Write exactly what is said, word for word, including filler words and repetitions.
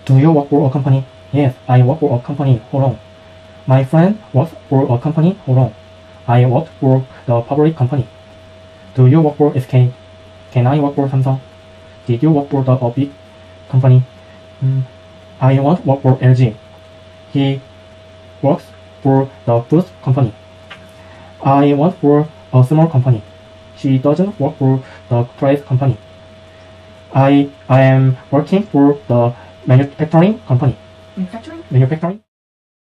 Do you work for a company? Yes, I work for a company. How long? My friend works for a company. How long? I work for the public company. Do you work for S K? Can I work for Samsung? Did you work for the a big company? Mm, I won't work for L G. He works for the food company. I work for a small company. She doesn't work for the price company. I I am working for the manufacturing company. Manufacturing? Manufacturing?